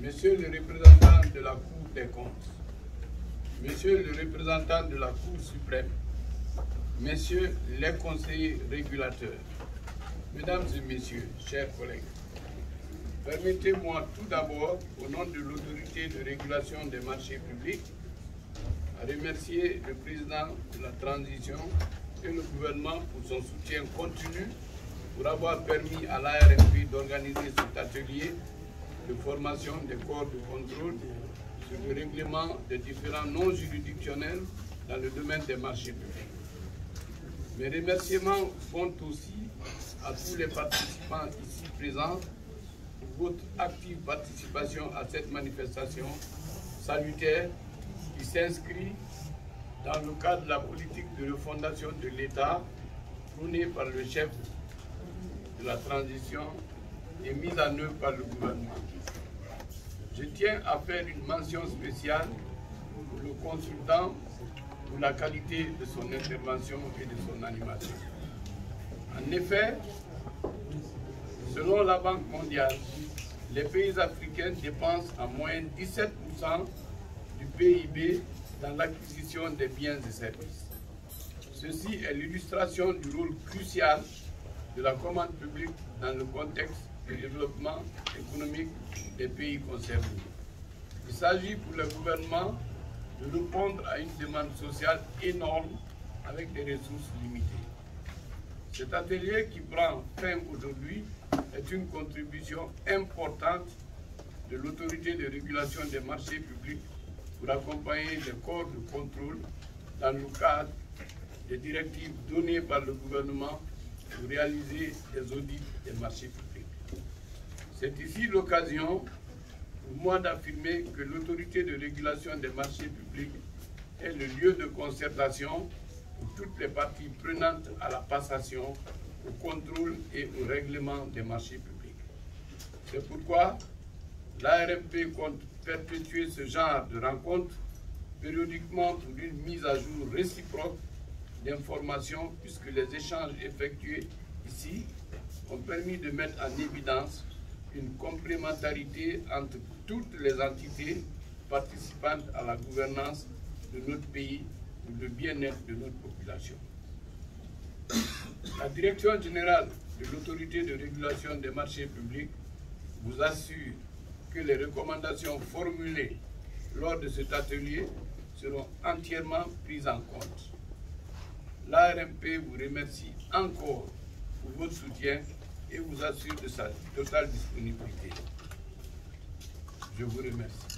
Monsieur le représentant de la Cour des comptes, Monsieur le représentant de la Cour suprême, Messieurs les conseillers régulateurs, Mesdames et Messieurs, chers collègues, permettez-moi tout d'abord, au nom de l'autorité de régulation des marchés publics, à remercier le président de la transition et le gouvernement pour son soutien continu pour avoir permis à l'ARMP d'organiser cet atelier de formation des corps de contrôle sur le règlement des différents non juridictionnels dans le domaine des marchés publics. Mes remerciements vont aussi à tous les participants ici présents pour votre active participation à cette manifestation salutaire qui s'inscrit dans le cadre de la politique de refondation de l'État prônée par le chef de la transition et mise en œuvre par le gouvernement. Je tiens à faire une mention spéciale pour le consultant pour la qualité de son intervention et de son animation. En effet, selon la Banque mondiale, les pays africains dépensent en moyenne 17% du PIB dans l'acquisition des biens et services. Ceci est l'illustration du rôle crucial de la commande publique dans le contexte du développement économique des pays concernés. Il s'agit pour le gouvernement de répondre à une demande sociale énorme avec des ressources limitées. Cet atelier qui prend fin aujourd'hui est une contribution importante de l'autorité de régulation des marchés publics pour accompagner les corps de contrôle dans le cadre des directives données par le gouvernement pour réaliser des audits des marchés publics. C'est ici l'occasion pour moi d'affirmer que l'autorité de régulation des marchés publics est le lieu de concertation pour toutes les parties prenantes à la passation, au contrôle et au règlement des marchés publics. C'est pourquoi l'ARMP compte perpétuer ce genre de rencontres périodiquement pour une mise à jour réciproque d'informations, puisque les échanges effectués ici ont permis de mettre en évidence une complémentarité entre toutes les entités participantes à la gouvernance de notre pays pour le bien-être de notre population. La Direction générale de l'autorité de régulation des marchés publics vous assure que les recommandations formulées lors de cet atelier seront entièrement prises en compte. L'ARMP vous remercie encore pour votre soutien et vous assure de sa totale disponibilité. Je vous remercie.